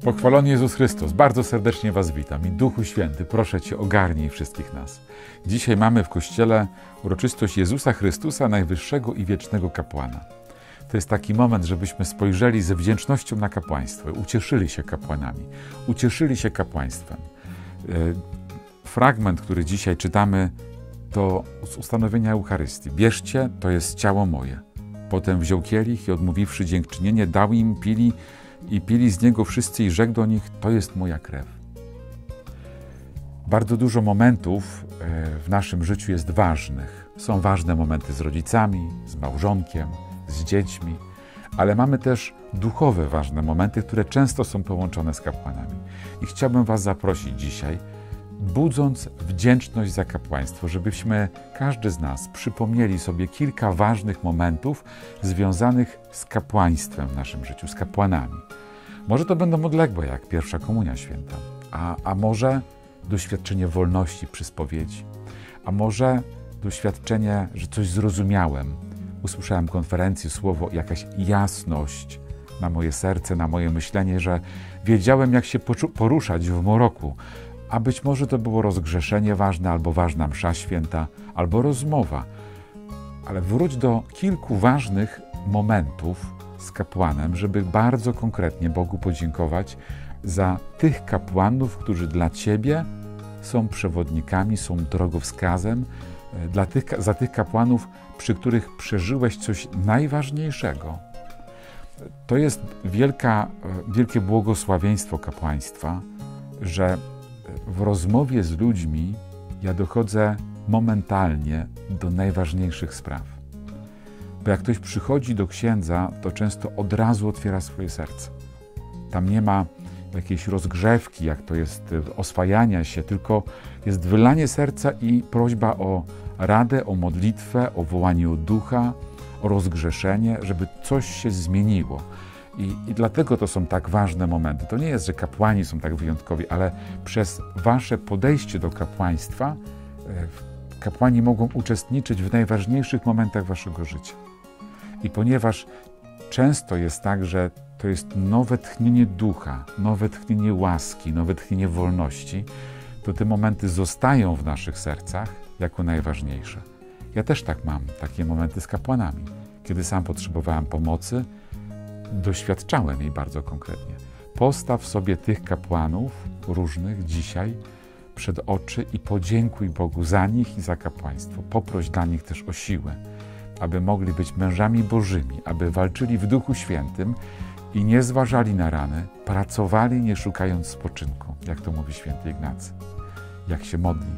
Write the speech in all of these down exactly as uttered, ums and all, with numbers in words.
Pochwalony Jezus Chrystus, bardzo serdecznie Was witam i Duchu Święty, proszę Cię, ogarnij wszystkich nas. Dzisiaj mamy w Kościele uroczystość Jezusa Chrystusa, najwyższego i wiecznego kapłana. To jest taki moment, żebyśmy spojrzeli ze wdzięcznością na kapłaństwo, ucieszyli się kapłanami, ucieszyli się kapłaństwem. Fragment, który dzisiaj czytamy, to z ustanowienia Eucharystii. Bierzcie, to jest ciało moje. Potem wziął kielich i odmówiwszy dziękczynienie, dał im, pili i pili z niego wszyscy i rzekł do nich, to jest moja krew. Bardzo dużo momentów w naszym życiu jest ważnych. Są ważne momenty z rodzicami, z małżonkiem, z dziećmi, ale mamy też duchowe ważne momenty, które często są połączone z kapłanami. I chciałbym Was zaprosić dzisiaj, budząc wdzięczność za kapłaństwo, żebyśmy, każdy z nas, przypomnieli sobie kilka ważnych momentów związanych z kapłaństwem w naszym życiu, z kapłanami. Może to będą odległe, jak pierwsza komunia święta, a, a może doświadczenie wolności przy spowiedzi, a może doświadczenie, że coś zrozumiałem, usłyszałem konferencję, słowo, jakaś jasność na moje serce, na moje myślenie, że wiedziałem, jak się poruszać w mroku, a być może to było rozgrzeszenie ważne, albo ważna msza święta, albo rozmowa. Ale wróć do kilku ważnych momentów z kapłanem, żeby bardzo konkretnie Bogu podziękować za tych kapłanów, którzy dla Ciebie są przewodnikami, są drogowskazem, dla tych, za tych kapłanów, przy których przeżyłeś coś najważniejszego. To jest wielka, wielkie błogosławieństwo kapłaństwa, że w rozmowie z ludźmi ja dochodzę momentalnie do najważniejszych spraw. Bo jak ktoś przychodzi do księdza, to często od razu otwiera swoje serce. Tam nie ma jakiejś rozgrzewki, jak to jest oswajania się, tylko jest wylanie serca i prośba o radę, o modlitwę, o wołanie o ducha, o rozgrzeszenie, żeby coś się zmieniło. I, I dlatego to są tak ważne momenty. To nie jest, że kapłani są tak wyjątkowi, ale przez wasze podejście do kapłaństwa kapłani mogą uczestniczyć w najważniejszych momentach waszego życia. I ponieważ często jest tak, że to jest nowe tchnienie ducha, nowe tchnienie łaski, nowe tchnienie wolności, to te momenty zostają w naszych sercach jako najważniejsze. Ja też tak mam, takie momenty z kapłanami. Kiedy sam potrzebowałem pomocy, doświadczałem jej bardzo konkretnie. Postaw sobie tych kapłanów różnych dzisiaj przed oczy i podziękuj Bogu za nich i za kapłaństwo. Poproś dla nich też o siłę, aby mogli być mężami Bożymi, aby walczyli w Duchu Świętym i nie zważali na rany, pracowali nie szukając spoczynku, jak to mówi święty Ignacy. Jak się modli.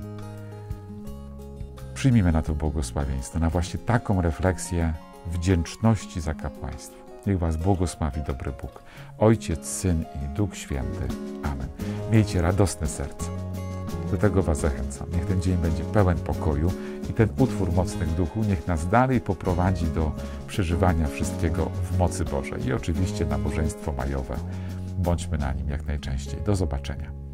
Przyjmijmy na to błogosławieństwo, na właśnie taką refleksję wdzięczności za kapłaństwo. Niech Was błogosławi dobry Bóg, Ojciec, Syn i Duch Święty. Amen. Miejcie radosne serce. Do tego Was zachęcam. Niech ten dzień będzie pełen pokoju i ten utwór Mocny w Duchu niech nas dalej poprowadzi do przeżywania wszystkiego w mocy Bożej. I oczywiście nabożeństwo majowe. Bądźmy na nim jak najczęściej. Do zobaczenia.